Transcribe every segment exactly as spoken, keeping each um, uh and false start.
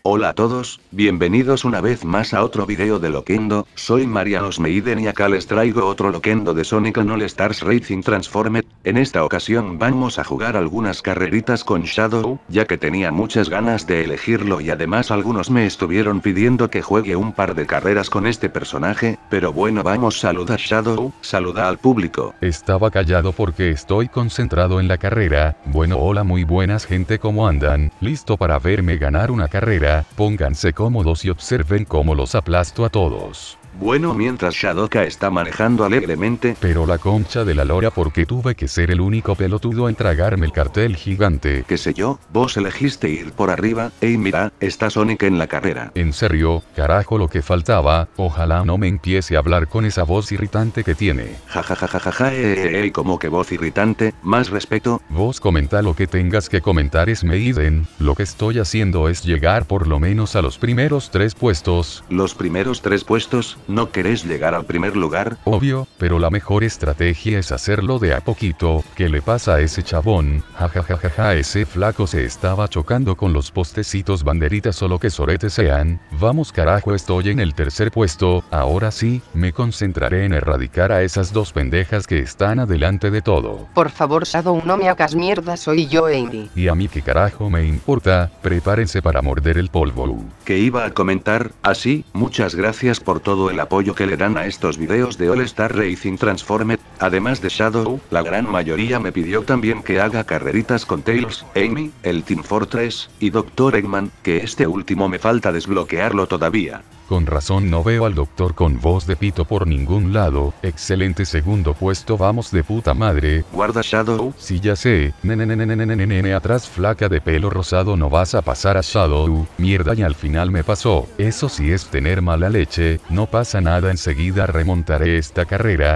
Hola a todos, bienvenidos una vez más a otro video de Loquendo. Soy Marianos Meiden y acá les traigo otro Loquendo de Sonic and All Stars Racing Transformed. En esta ocasión vamos a jugar algunas carreritas con Shadow, ya que tenía muchas ganas de elegirlo y además algunos me estuvieron pidiendo que juegue un par de carreras con este personaje, pero bueno, vamos, saluda Shadow, saluda al público. Estaba callado porque estoy concentrado en la carrera. Bueno, hola, muy buenas gente, ¿cómo andan? ¿Listo para verme ganar una carrera? Pónganse cómodos y observen cómo los aplasto a todos. Bueno, mientras Shadoka está manejando alegremente. Pero la concha de la lora, porque tuve que ser el único pelotudo en tragarme el cartel gigante. ¿Qué sé yo? Vos elegiste ir por arriba. Ey, mira, está Sonic en la carrera. ¿En serio? Carajo, lo que faltaba. Ojalá no me empiece a hablar con esa voz irritante que tiene. Jajajajaja, ey, como que voz irritante, más respeto. Vos comenta lo que tengas que comentar, Smeiden. Lo que estoy haciendo es llegar por lo menos a los primeros tres puestos. ¿Los primeros tres puestos? ¿No querés llegar al primer lugar? Obvio, pero la mejor estrategia es hacerlo de a poquito. ¿Qué le pasa a ese chabón? Jajajajaja, ese flaco se estaba chocando con los postecitos, banderitas o lo que soretes sean. Vamos carajo, estoy en el tercer puesto. Ahora sí, me concentraré en erradicar a esas dos pendejas que están adelante de todo. Por favor, Shadow, no me hagas mierda, soy yo, Amy. Y a mí qué carajo me importa, prepárense para morder el polvo. Que iba a comentar, así, muchas gracias por todo el apoyo que le dan a estos videos de All Star Racing Transformed. Además de Shadow, la gran mayoría me pidió también que haga carreritas con Tails, Amy, el Team Fortress, y doctor Eggman, que este último me falta desbloquearlo todavía. Con razón no veo al doctor con voz de pito por ningún lado. Excelente segundo puesto, vamos de puta madre. Guarda Shadow. Sí, ya sé. Nene, nene, nene, nene, nene, atrás, flaca de pelo rosado, no vas a pasar a Shadow. Mierda, y al final me pasó. Eso sí es tener mala leche. No pasa nada, enseguida remontaré esta carrera.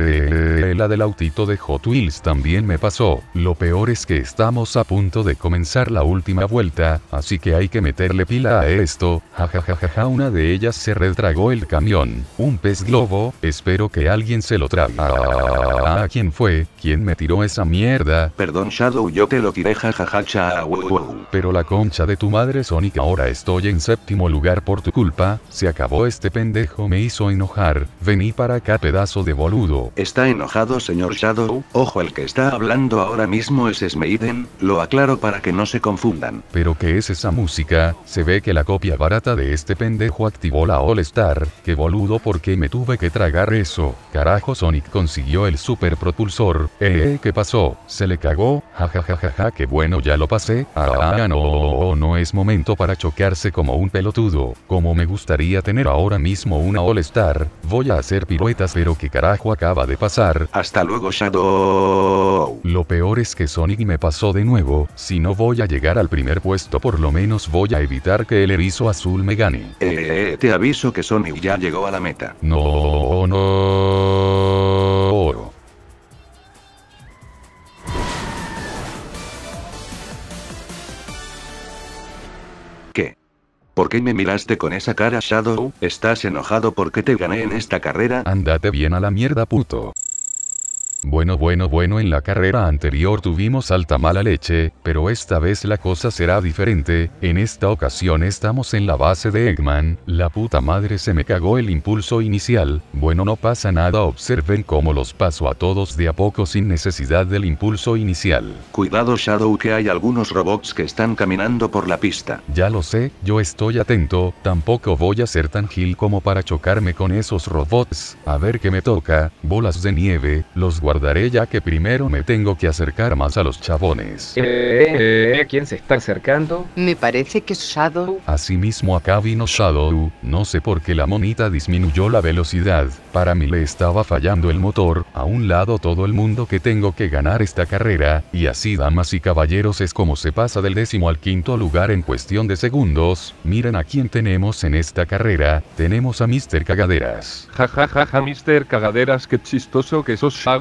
Eh, la del autito de Hot Wheels también me pasó. Lo peor es que estamos a punto de comenzar la última vuelta, así que hay que meterle pila a esto. Jajajaja, una de ellas se retragó el camión. Un pez globo, espero que alguien se lo trague. Ah, ¿quién fue? ¿Quién me tiró esa mierda? Perdón Shadow, yo te lo tiré, jajajacha. Pero la concha de tu madre, Sonic, ahora estoy en séptimo lugar por tu culpa. Se acabó, este pendejo me hizo enojar. Vení para acá, pedazo de boludo. ¿Está enojado, señor Shadow? Ojo, el que está hablando ahora mismo es Smeiden, lo aclaro para que no se confundan. ¿Pero qué es esa música? Se ve que la copia barata de este pendejo activó la All Star. Qué boludo, porque me tuve que tragar eso. Carajo, Sonic consiguió el super propulsor. Eh, ¿qué pasó? ¿Se le cagó? Jajajajaja, qué bueno, ya lo pasé. Ah, no, no es momento para chocarse como un pelotudo. Como me gustaría tener ahora mismo una All Star. Voy a hacer piruetas, pero qué carajo acaba de pasar. Hasta luego, Shadow. Lo peor es que Sonic me pasó de nuevo. Si no voy a llegar al primer puesto, por lo menos voy a evitar que el erizo azul me gane. Eh, te aviso que Sonic ya llegó a la meta. No, no. ¿Qué? ¿Por qué me miraste con esa cara, Shadow? ¿Estás enojado porque te gané en esta carrera? Ándate bien a la mierda, puto. Bueno, bueno, bueno, en la carrera anterior tuvimos alta mala leche, pero esta vez la cosa será diferente. En esta ocasión estamos en la base de Eggman. La puta madre, se me cagó el impulso inicial. Bueno, no pasa nada, observen cómo los paso a todos de a poco sin necesidad del impulso inicial. Cuidado, Shadow, que hay algunos robots que están caminando por la pista. Ya lo sé, yo estoy atento. Tampoco voy a ser tan gil como para chocarme con esos robots. A ver qué me toca. Bolas de nieve, los guardaré ya que primero me tengo que acercar más a los chabones. Eh, eh, eh, ¿quién se está acercando? Me parece que es Shadow. Asimismo acá vino Shadow, no sé por qué la monita disminuyó la velocidad, para mí le estaba fallando el motor. A un lado todo el mundo que tengo que ganar esta carrera, y así, damas y caballeros, es como se pasa del décimo al quinto lugar en cuestión de segundos. Miren a quién tenemos en esta carrera, tenemos a mister Cagaderas. Ja ja ja ja, mister Cagaderas, qué chistoso que sos, Shadow.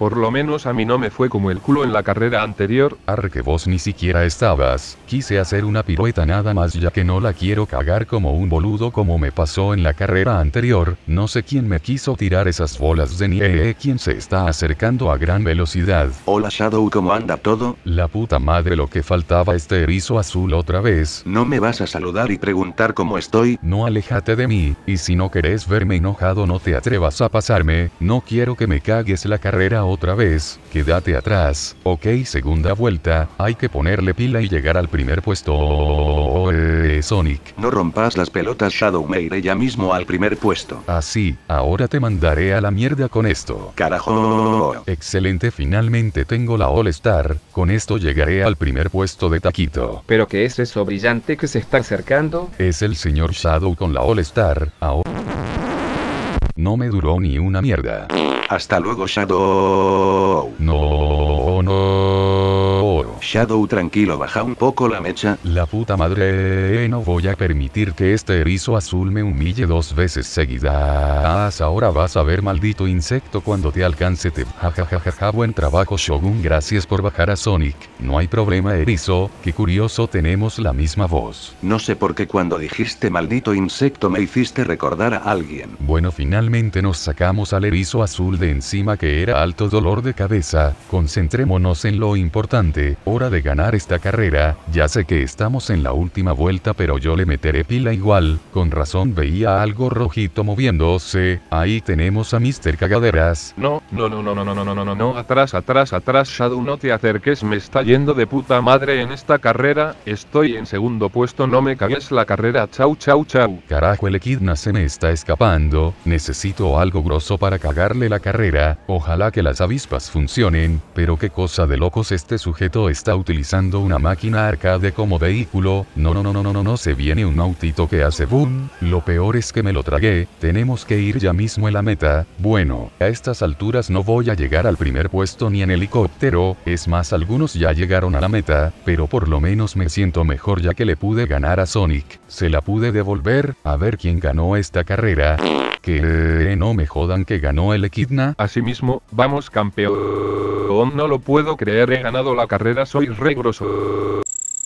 Por lo menos a mí no me fue como el culo en la carrera anterior. Arre que vos ni siquiera estabas. Quise hacer una pirueta nada más ya que no la quiero cagar como un boludo como me pasó en la carrera anterior. No sé quién me quiso tirar esas bolas de nieve. Quien se está acercando a gran velocidad. Hola Shadow, ¿cómo anda todo? La puta madre, lo que faltaba, este erizo azul otra vez. ¿No me vas a saludar y preguntar cómo estoy? No, aléjate de mí, y si no querés verme enojado no te atrevas a pasarme. No quiero que me cagues la carrera otra vez. Quédate atrás. Ok, segunda vuelta. Hay que ponerle pila y llegar al primer puesto. Oh, eh, Sonic. No rompas las pelotas Shadow, me iré ya mismo al primer puesto. Así, ahora te mandaré a la mierda con esto. Carajo. Excelente, finalmente tengo la All Star. Con esto llegaré al primer puesto de taquito. ¿Pero qué es eso brillante que se está acercando? Es el señor Shadow con la All Star. Ahora no me duró ni una mierda. Hasta luego Shadow. No, no. Shadow, tranquilo, baja un poco la mecha. La puta madre, no voy a permitir que este erizo azul me humille dos veces seguidas. Ahora vas a ver, maldito insecto, cuando te alcance te... Jajajaja, buen trabajo Shogun, gracias por bajar a Sonic. No hay problema erizo, qué curioso, tenemos la misma voz. No sé por qué cuando dijiste maldito insecto me hiciste recordar a alguien. Bueno, finalmente nos sacamos al erizo azul de encima, que era alto dolor de cabeza. Concentrémonos en lo importante. Hora de ganar esta carrera. Ya sé que estamos en la última vuelta, pero yo le meteré pila igual. Con razón veía algo rojito moviéndose. Ahí tenemos a mister Cagaderas. No, no, no, no, no, no, no, no, no, no, no, atrás, atrás, atrás, Shadow, no te acerques, me está yendo de puta madre en esta carrera. Estoy en segundo puesto, no me cagues la carrera, chau, chau, chau. Carajo, el Echidna se me está escapando. Necesito algo grosso para cagarle la carrera. Ojalá que las avispas funcionen. Pero qué cosa de locos, este sujeto está utilizando una máquina arcade como vehículo. No, no, no, no, no, no, no, se viene un autito que hace boom. Lo peor es que me lo tragué. Tenemos que ir ya mismo a la meta. Bueno, a estas alturas no voy a llegar al primer puesto ni en helicóptero. Es más, algunos ya llegaron a la meta, pero por lo menos me siento mejor ya que le pude ganar a Sonic. Se la pude devolver. A ver quién ganó esta carrera. Que no me jodan que ganó el Echidna. Asimismo, vamos campeón. No lo puedo creer, he ganado la carrera, soy re grosso.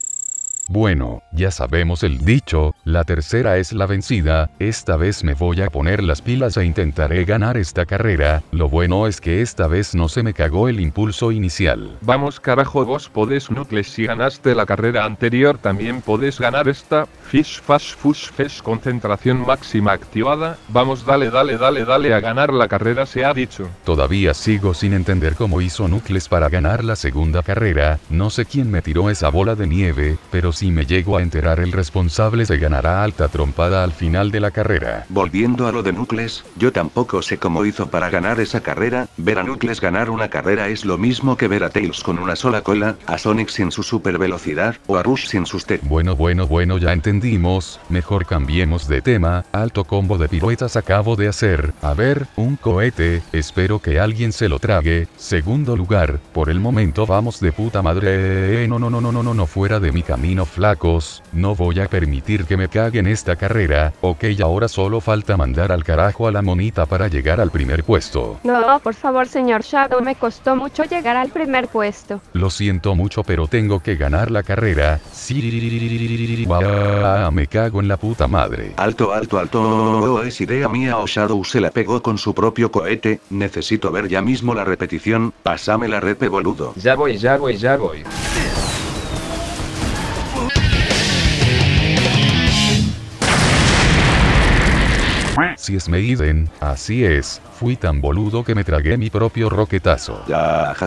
Bueno, ya sabemos el dicho, la tercera es la vencida. Esta vez me voy a poner las pilas e intentaré ganar esta carrera. Lo bueno es que esta vez no se me cagó el impulso inicial. Vamos carajo, vos podés Knuckles, si ganaste la carrera anterior también podés ganar esta. Fish Fash Fush Fesh, concentración máxima activada. Vamos, dale, dale, dale, dale a ganar la carrera, se ha dicho. Todavía sigo sin entender cómo hizo Knuckles para ganar la segunda carrera. No sé quién me tiró esa bola de nieve, pero si me llego a enterar, el responsable se ganará alta trompada al final de la carrera. Volviendo a lo de Knuckles, yo tampoco sé cómo hizo para ganar esa carrera. Ver a Knuckles ganar una carrera es lo mismo que ver a Tails con una sola cola, a Sonic sin su super velocidad, o a Rush sin sus te... Bueno, bueno, bueno, ya entendimos. Mejor cambiemos de tema. Alto combo de piruetas acabo de hacer. A ver, un cohete. Espero que alguien se lo trague. Segundo lugar. Por el momento vamos de puta madre. No, no, no, no, no, no, no, fuera de mi camino, flacos. No voy a permitir que me caguen esta carrera. Ok, ahora solo falta mandar al carajo a la monita para llegar al primer puesto. No, por favor, señor Shadow, me costó mucho llegar al primer puesto. Lo siento mucho, pero tengo que ganar la carrera. Sí, me cago en la puta madre. Alto, alto, alto. Es idea mía o Shadow se la pegó con su propio cohete. Necesito ver ya mismo la repetición. Pásame la repe, boludo. Ya voy, ya voy, ya voy. Si es Maiden, así es. Fui tan boludo que me tragué mi propio roquetazo. Ya,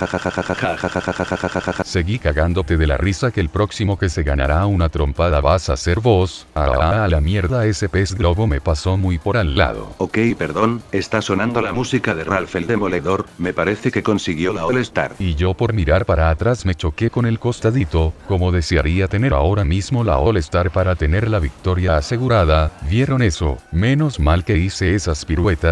Seguí cagándote de la risa que el próximo que se ganará una trompada vas a ser vos. Ah, a la mierda, ese pez globo me pasó muy por al lado. Ok, perdón, está sonando la música de Ralph el Demoledor, me parece que consiguió la All Star. Y yo por mirar para atrás me choqué con el costadito, como desearía tener ahora mismo la All Star para tener la victoria asegurada. ¿Vieron eso? Menos mal que hice esas piruetas.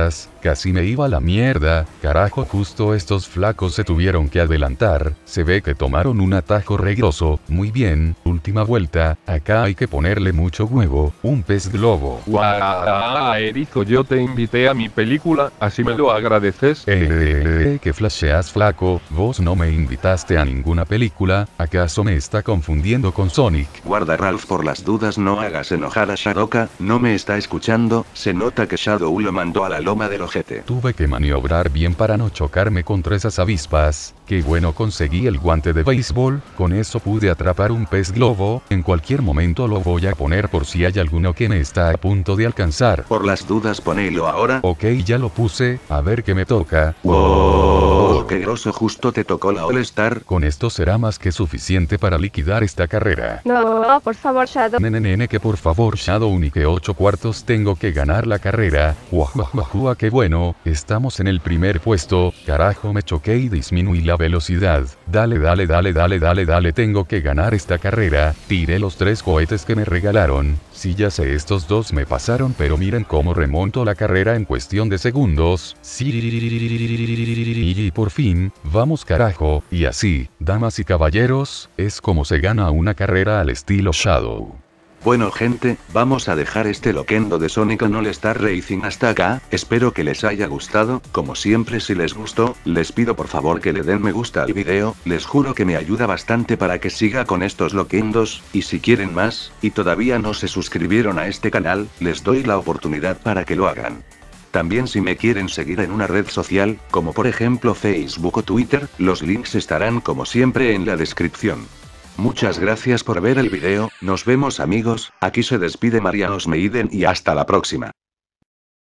casi me iba a la mierda, carajo, justo estos flacos se tuvieron que adelantar, se ve que tomaron un atajo regroso, muy bien, última vuelta, acá hay que ponerle mucho huevo, un pez globo. Guau, Erizo, yo te invité a mi película, así me lo agradeces. Eh, eh, eh, que flasheas flaco, vos no me invitaste a ninguna película, ¿acaso me está confundiendo con Sonic? Guarda Ralph, por las dudas no hagas enojar a Shadoka, no me está escuchando, se nota que Shadow lo mandó a la loma del ojete. Tuve que maniobrar bien para no chocarme contra esas avispas, qué bueno conseguí el guante de béisbol, con eso pude atrapar un pez globo, en cualquier momento lo voy a poner por si hay alguno que me está a punto de alcanzar. Por las dudas ponelo ahora. Ok, ya lo puse, a ver qué me toca. ¡Wow! ¡Qué groso! Justo te tocó la All Star. Con esto será más que suficiente para liquidar esta carrera. No, por favor, Shadow. Nene, nene, que por favor, Shadow, ni que ocho cuartos tengo que ganar la carrera. Guajuajuajua, qué bueno, estamos en el primer puesto, carajo, me choqué y disminuí la velocidad. Dale, dale, dale, dale, dale, dale, tengo que ganar esta carrera. Tiré los tres cohetes que me regalaron. Sí, ya sé, estos dos me pasaron, pero miren cómo remonto la carrera en cuestión de segundos. Sí, y por fin, vamos carajo, y así, damas y caballeros, es como se gana una carrera al estilo Shadow. Bueno gente, vamos a dejar este loquendo de Sonic and All Star Racing hasta acá, espero que les haya gustado, como siempre si les gustó, les pido por favor que le den me gusta al video, les juro que me ayuda bastante para que siga con estos loquendos, y si quieren más, y todavía no se suscribieron a este canal, les doy la oportunidad para que lo hagan. También si me quieren seguir en una red social, como por ejemplo Facebook o Twitter, los links estarán como siempre en la descripción. Muchas gracias por ver el video, nos vemos amigos, aquí se despide Marianos Meiden y hasta la próxima.